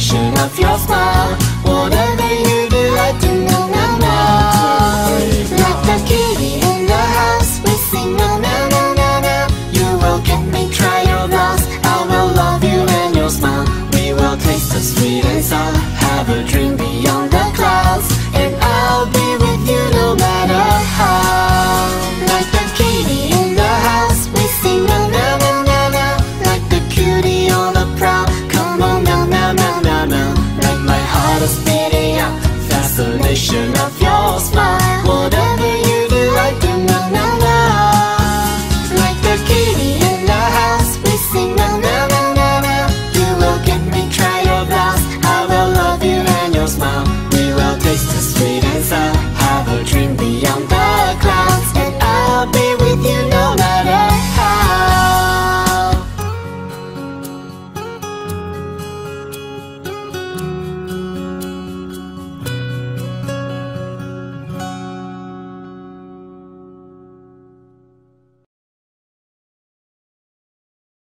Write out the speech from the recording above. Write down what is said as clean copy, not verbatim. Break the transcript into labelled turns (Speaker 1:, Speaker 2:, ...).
Speaker 1: fascination of your smile. Whatever you do, I do no no no. Like the kitty in the house, we sing no no no no no. You will get me, try your loss. I will love you and your smile. We will taste the sweet and sour. Have a dream beyond the clouds, and I'll be with you no matter how. Like the kitty in the house, we sing no no no no no. Like the cutie on the prowl, come on no no no no no. Like my heart is beating out, fascination of your smile. Whatever you do, I do no no no. Like the kitty in the house, we sing no no no no no. You will get me, try your blouse. I will love you and your smile. We will taste the sweet and sour. Have a dream beyond the clouds, and I'll be with you.